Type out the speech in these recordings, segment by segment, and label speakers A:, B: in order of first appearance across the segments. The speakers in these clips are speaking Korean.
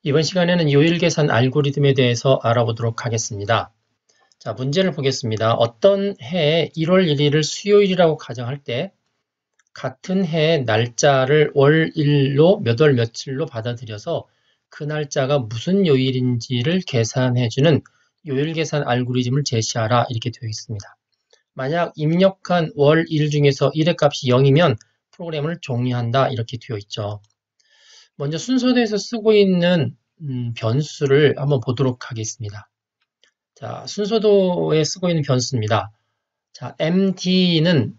A: 이번 시간에는 요일 계산 알고리즘에 대해서 알아보도록 하겠습니다. 자, 문제를 보겠습니다. 어떤 해에 1월 1일을 수요일이라고 가정할 때 같은 해의 날짜를 월일로 몇 월 며칠로 받아들여서 그 날짜가 무슨 요일인지를 계산해주는 요일 계산 알고리즘을 제시하라 이렇게 되어 있습니다. 만약 입력한 월일 중에서 1의 값이 0이면 프로그램을 종료한다 이렇게 되어 있죠. 먼저 순서대에서 쓰고 있는 변수를 한번 보도록 하겠습니다. 자, 순서도에 쓰고 있는 변수입니다. 자, MD는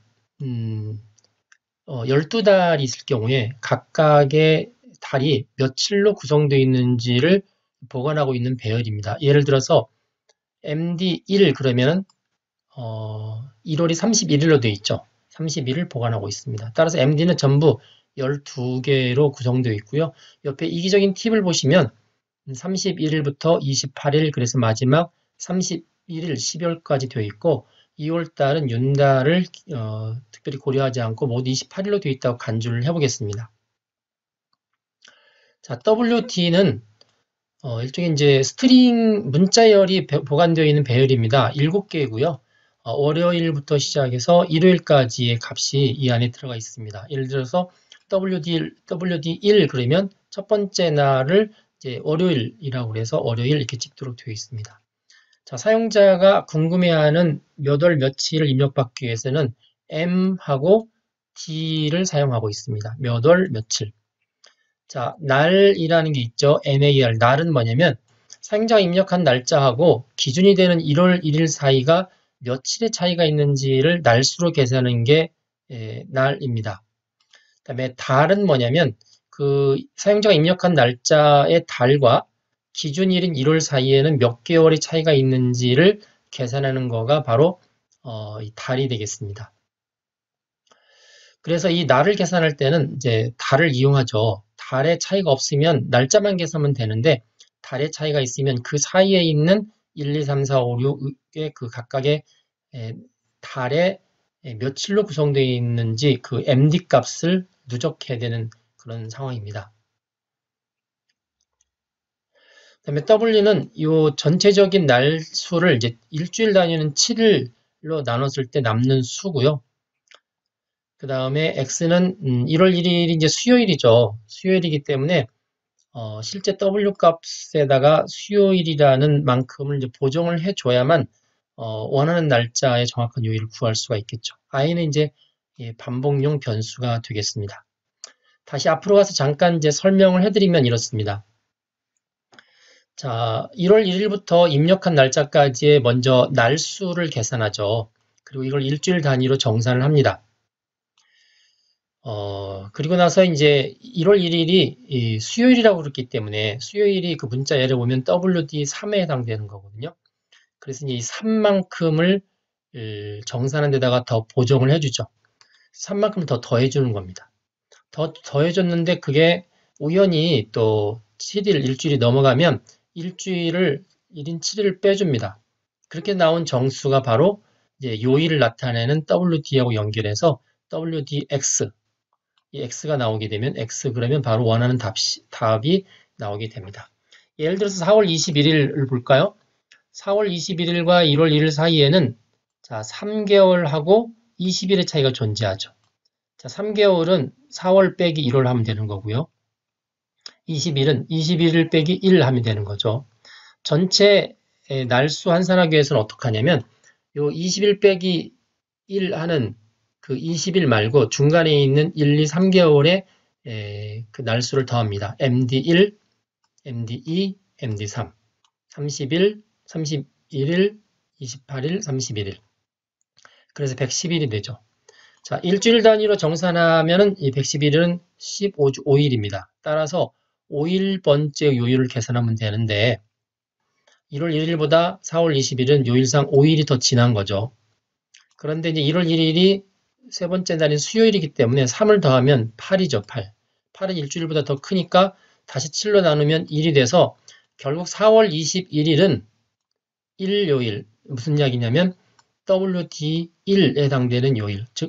A: 12달이 있을 경우에 각각의 달이 며칠로 구성되어 있는지를 보관하고 있는 배열입니다. 예를 들어서 MD1 그러면 1월이 31일로 되어 있죠. 31일 보관하고 있습니다. 따라서 MD는 전부 12개로 구성되어 있고요. 옆에 이기적인 팁을 보시면 31일부터 28일 그래서 마지막 31일 12월까지 되어 있고 2월달은 윤달을 특별히 고려하지 않고 모두 28일로 되어 있다고 간주를 해보겠습니다. 자, WD는 일종의 이제 스트링 문자열이 보관되어 있는 배열입니다. 7개고요. 월요일부터 시작해서 일요일까지의 값이 이 안에 들어가 있습니다. 예를 들어서 WD1 그러면 첫 번째 날을 이제 월요일이라고 해서 월요일 이렇게 찍도록 되어 있습니다. 자, 사용자가 궁금해하는 몇 월 며칠을 입력받기 위해서는 M하고 D를 사용하고 있습니다. 몇 월 며칠. 자, 날이라는 게 있죠. NAR. 날은 뭐냐면 사용자가 입력한 날짜하고 기준이 되는 1월 1일 사이가 며칠의 차이가 있는지를 날수로 계산하는 게 날입니다. 그다음에 달은 뭐냐면 그 사용자가 입력한 날짜의 달과 기준일인 1월 사이에는 몇 개월의 차이가 있는지를 계산하는 거가 바로 이 달이 되겠습니다. 그래서 이 날을 계산할 때는 이제 달을 이용하죠. 달의 차이가 없으면 날짜만 계산하면 되는데 달의 차이가 있으면 그 사이에 있는 1, 2, 3, 4, 5, 6의 그 각각의 달의 며칠로 구성되어 있는지 그 MD 값을 누적해야 되는 그런 상황입니다. 그다음에 W는 이 전체적인 날 수를 이제 일주일 단위는 7일로 나눴을 때 남는 수고요. 그 다음에 X는 1월 1일이 이제 수요일이죠. 수요일이기 때문에 실제 W 값에다가 수요일이라는 만큼을 이제 보정을 해줘야만 원하는 날짜의 정확한 요일을 구할 수가 있겠죠. I는 이제 반복용 변수가 되겠습니다. 다시 앞으로 가서 잠깐 이제 설명을 해드리면 이렇습니다. 자, 1월 1일부터 입력한 날짜까지의 먼저 날수를 계산하죠. 그리고 이걸 일주일 단위로 정산을 합니다. 그리고 나서 이제 1월 1일이 수요일이라고 그랬기 때문에 수요일이 그 문자열에 보면 WD3에 해당되는 거거든요. 그래서 이제 이 3만큼을 정산한 데다가 더 보정을 해주죠. 3만큼 더 더해주는 겁니다. 더 더해줬는데 그게 우연히 또 7일, 일주일이 넘어가면 일주일을 1인 7일을 빼줍니다. 그렇게 나온 정수가 바로 이제 요일을 나타내는 WD하고 연결해서 WDX 이 x가 나오게 되면 x 그러면 바로 원하는 답이 나오게 됩니다. 예를 들어서 4월 21일을 볼까요? 4월 21일과 1월 1일 사이에는 자 3개월하고 20일의 차이가 존재하죠. 자 3개월은 4월 빼기 1월 하면 되는 거고요. 20일은 21일 빼기 1 하면 되는 거죠. 전체 날수 환산하기 위해서는 어떻게 하냐면 요 20일 빼기 1 하는 그 20일 말고 중간에 있는 1, 2, 3개월의 그 날수를 더합니다. MD1, MD2, MD3, 30일, 31일, 28일, 31일. 그래서 110일이 되죠. 자, 일주일 단위로 정산하면은 이 111일은 15일입니다. 따라서 5일번째 요일을 계산하면 되는데 1월 1일보다 4월 20일은 요일상 5일이 더 지난 거죠. 그런데 이제 1월 1일이 세 번째 날인 수요일이기 때문에 3을 더하면 8이죠, 8. 8은 일주일보다 더 크니까 다시 7로 나누면 1이 돼서 결국 4월 21일은 일요일. 무슨 이야기냐면 WD1에 해당되는 요일, 즉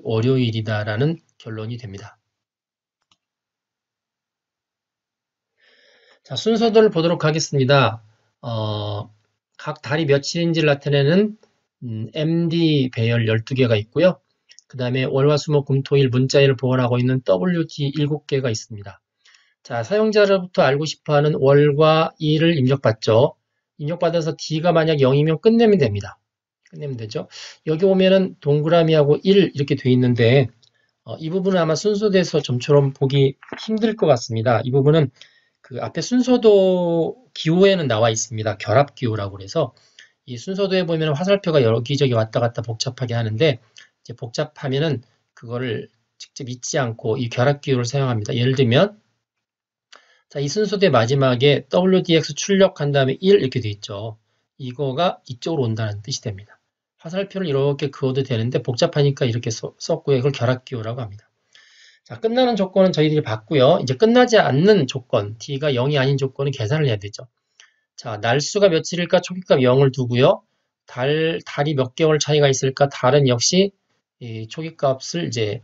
A: 월요일이다라는 결론이 됩니다. 자, 순서들을 보도록 하겠습니다. 각 달이 며칠인지를 나타내는 MD 배열 12개가 있고요. 그 다음에 월화수목금토일 문자일을 보관하고 있는 WD 7개가 있습니다. 자, 사용자로부터 알고 싶어하는 월과 일을 입력받죠. 입력받아서 D가 만약 0이면 끝내면 됩니다. 끝내면 되죠. 여기 보면은 동그라미하고 1 이렇게 돼 있는데 이 부분은 아마 순서대에서 점처럼 보기 힘들 것 같습니다. 이 부분은 그 앞에 순서도 기호에는 나와 있습니다. 결합기호라고 그래서 이 순서도에 보면 화살표가 여기저기 왔다 갔다 복잡하게 하는데 이제 복잡하면은 그거를 직접 잊지 않고 이 결합기호를 사용합니다. 예를 들면 자, 이 순서도의 마지막에 WDX 출력한 다음에 1 이렇게 돼 있죠. 이거가 이쪽으로 온다는 뜻이 됩니다. 화살표를 이렇게 그어도 되는데 복잡하니까 이렇게 썼고요. 이걸 결합기호라고 합니다. 자, 끝나는 조건은 저희들이 봤고요. 이제 끝나지 않는 조건, D가 0이 아닌 조건은 계산을 해야 되죠. 자, 날수가 며칠일까? 초기값 0을 두고요. 달이 몇 개월 차이가 있을까? 달은 역시 이 초기값을 이제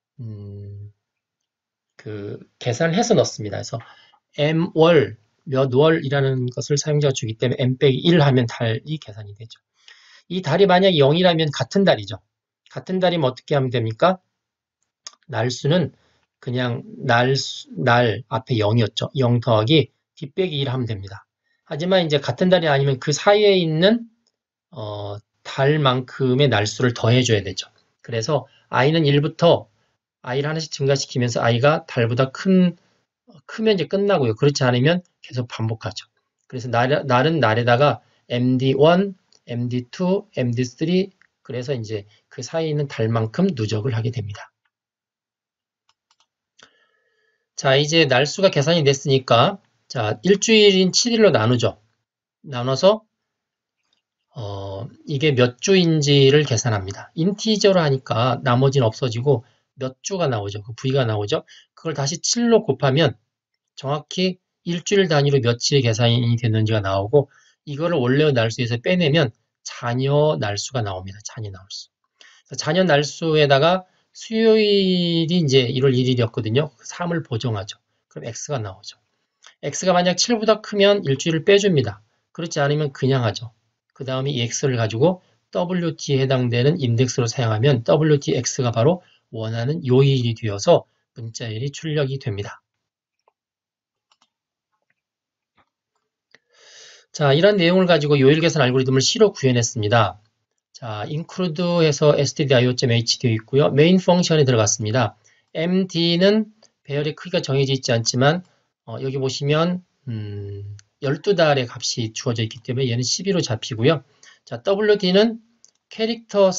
A: 계산을 해서 넣습니다. 그래서 m월, 몇 월이라는 것을 사용자가 주기 때문에 m-1 하면 달이 계산이 되죠. 이 달이 만약 0이라면 같은 달이죠. 같은 달이면 어떻게 하면 됩니까? 날수는 그냥 날 앞에 0이었죠. 0 더하기 D 빼기 1 하면 됩니다. 하지만 이제 같은 달이 아니면 그 사이에 있는 달만큼의 날수를 더해줘야 되죠. 그래서 i는 1부터 i를 하나씩 증가시키면서 i가 달보다 크면 이제 끝나고요. 그렇지 않으면 계속 반복하죠. 그래서 날은 날에다가 MD1, MD2, MD3 그래서 이제 그 사이에 있는 달만큼 누적을 하게 됩니다. 자, 이제 날수가 계산이 됐으니까 자, 일주일인 7일로 나누죠. 나눠서 이게 몇 주인지를 계산합니다. 인티저로 하니까 나머지는 없어지고 몇 주가 나오죠. 그 V가 나오죠. 그걸 다시 7로 곱하면 정확히 일주일 단위로 며칠의 계산이 됐는지가 나오고 이거를 원래의 날수에서 빼내면 잔여 날수가 나옵니다. 잔여 날수. 잔여 날수에다가 수요일이 이제 1월 1일이었거든요. 3을 보정하죠. 그럼 X가 나오죠. X가 만약 7보다 크면 일주일을 빼줍니다. 그렇지 않으면 그냥 하죠. 그 다음에 이 X를 가지고 WT에 해당되는 인덱스로 사용하면 WTX가 바로 원하는 요일이 되어서 문자일이 출력이 됩니다. 자, 이런 내용을 가지고 요일 계산 알고리즘을 C로 구현했습니다. 자, include해서 stdio.h 되어 있고요. 메인 펑션에 들어갔습니다. md는 배열의 크기가 정해져 있지 않지만 여기 보시면 12달의 값이 주어져 있기 때문에 얘는 12로 잡히고요. 자, wd는 캐릭터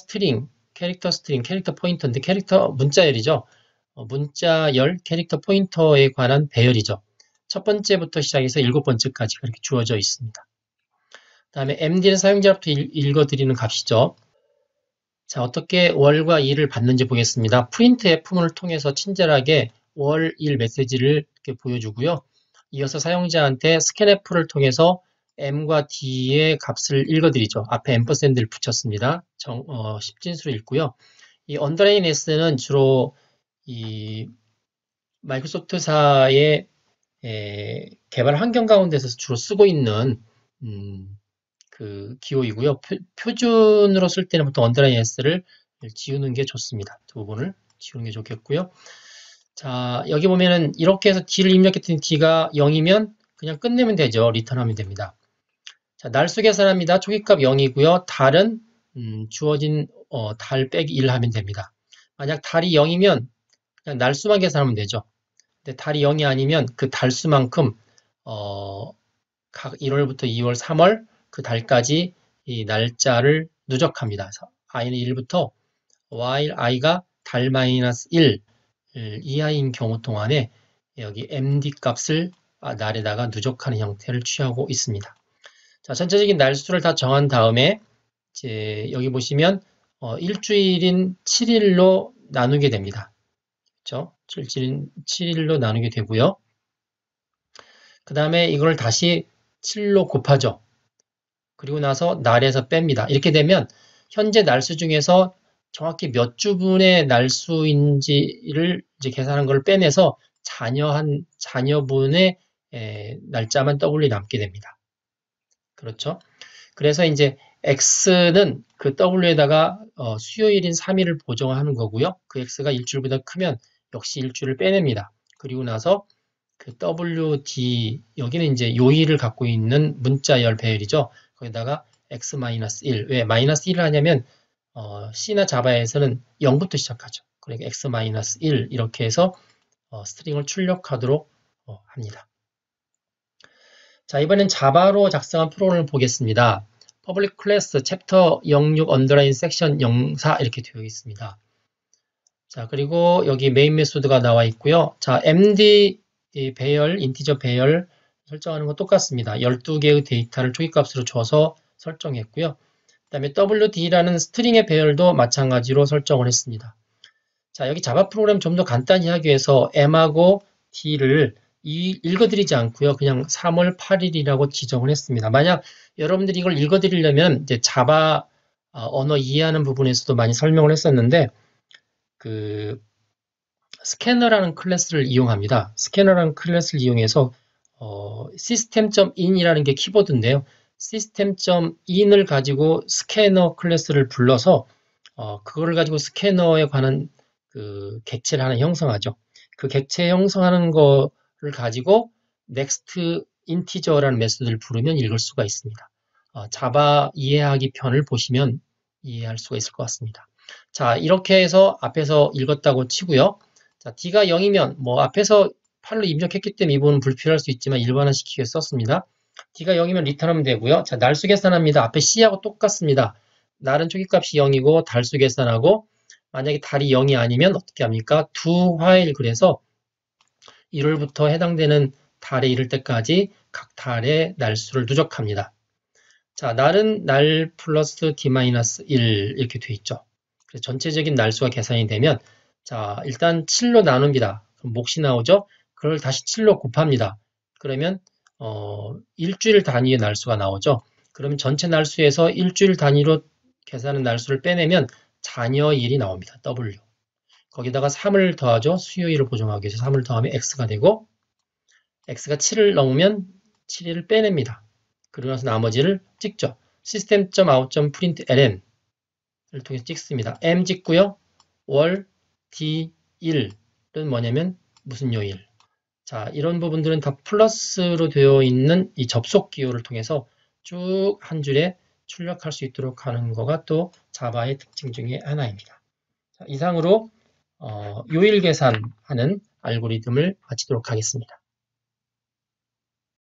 A: 포인터인데 캐릭터 문자열이죠. 문자열 캐릭터 포인터에 관한 배열이죠. 첫 번째부터 시작해서 7번째까지 그렇게 주어져 있습니다. 그 다음에 md는 사용자로부터 읽어드리는 값이죠. 자, 어떻게 월과 일을 받는지 보겠습니다. printf문을 통해서 친절하게 월, 일 메시지를 이렇게 보여주고요. 이어서 사용자한테 scanf를 통해서 m과 d의 값을 읽어드리죠. 앞에 앰퍼샌드를 붙였습니다. 십진수로 읽고요. 이 underline s는 주로 이 마이크로소프트사의 개발 환경 가운데서 주로 쓰고 있는 그 기호이고요. 표준으로 쓸 때는 보통 underline s를 지우는 게 좋습니다. 두 부분을 지우는 게 좋겠고요. 자, 여기 보면은 이렇게 해서 D를 입력했더니 D가 0이면 그냥 끝내면 되죠. 리턴하면 됩니다. 자, 날수 계산합니다. 초기값 0이고요. 달은 주어진 달 빼기 1 하면 됩니다. 만약 달이 0이면 그냥 날수만 계산하면 되죠. 근데 달이 0이 아니면 그 달수만큼 각 1월부터 2월, 3월 그 달까지 이 날짜를 누적합니다. 그래서 i는 1부터 while i가 달 마이너스 1 이하인 경우 동안에 여기 md 값을 날에다가 누적하는 형태를 취하고 있습니다. 자, 전체적인 날수를 다 정한 다음에 이제 여기 보시면 일주일인 7일로 나누게 됩니다. 그렇죠? 일주일인 7일로 나누게 되고요. 그 다음에 이걸 다시 7로 곱하죠. 그리고 나서 날에서 뺍니다. 이렇게 되면 현재 날수 중에서 정확히 몇 주분의 날수인지를 이제 계산한 걸 빼내서 자녀분의 날짜만 W 남게 됩니다. 그렇죠? 그래서 이제 X는 그 W에다가 수요일인 3일을 보정하는 거고요. 그 X가 일주일보다 크면 역시 일주일을 빼냅니다. 그리고 나서 그 WD, 여기는 이제 요일을 갖고 있는 문자열 배열이죠. 거기다가 X-1. 왜 마이너스 1을 하냐면, C나 자바에서는 0부터 시작하죠. 그러니까 X-1 이렇게 해서 스트링을 출력하도록 합니다. 자, 이번엔 자바로 작성한 프로그램을 보겠습니다. Public Class 챕터 06 언더라인 섹션 04 이렇게 되어 있습니다. 자, 그리고 여기 메인 메소드가 나와 있고요. 자, MD 배열, 인티저 배열 설정하는 건 똑같습니다. 12개의 데이터를 초기값으로 줘서 설정했고요. 그 다음에 WD라는 스트링의 배열도 마찬가지로 설정을 했습니다. 자, 여기 자바 프로그램 좀 더 간단히 하기 위해서 M하고 D를 읽어드리지 않고요. 그냥 3월 8일이라고 지정을 했습니다. 만약 여러분들이 이걸 읽어드리려면 이제 자바 언어 이해하는 부분에서도 많이 설명을 했었는데 그 스캐너라는 클래스를 이용합니다. 스캐너라는 클래스를 이용해서 system.in이라는 게 키보드인데요. system.in을 가지고 스캐너 클래스를 불러서 그거를 가지고 스캐너에 관한 그 객체를 하나 형성하죠. 그 객체 형성하는 거를 가지고 next integer라는 메소드를 부르면 읽을 수가 있습니다. 자바 이해하기 편을 보시면 이해할 수가 있을 것 같습니다. 자, 이렇게 해서 앞에서 읽었다고 치고요. 자, D가 0이면 뭐 앞에서 8로 입력했기 때문에 이 부분은 불필요할 수 있지만 일반화시키기 위해서 썼습니다. D가 0이면 리턴하면 되고요. 자, 날수 계산합니다. 앞에 C하고 똑같습니다. 날은 초기값이 0이고 달수 계산하고 만약에 달이 0이 아니면 어떻게 합니까? do while 그래서 1월부터 해당되는 달에 이를 때까지 각 달의 날수를 누적합니다. 자, 날은 날 플러스 D-1 이렇게 돼 있죠. 그래서 전체적인 날수가 계산이 되면 자, 일단 7로 나눕니다. 그럼 몫이 나오죠? 그걸 다시 7로 곱합니다. 그러면 일주일 단위의 날수가 나오죠. 그러면 전체 날수에서 일주일 단위로 계산한 날수를 빼내면 잔여일이 나옵니다. W. 거기다가 3을 더하죠. 수요일을 보정하기 위해서 3을 더하면 X가 되고 X가 7을 넘으면 7일을 빼냅니다. 그러고 나서 나머지를 찍죠. system.out.println을 통해서 찍습니다. M 찍고요. 월, D, 1은 뭐냐면 무슨 요일. 자, 이런 부분들은 다 플러스로 되어 있는 이 접속 기호를 통해서 쭉 한 줄에 출력할 수 있도록 하는 거가 또 자바의 특징 중에 하나입니다. 자, 이상으로 요일 계산하는 알고리즘을 마치도록 하겠습니다.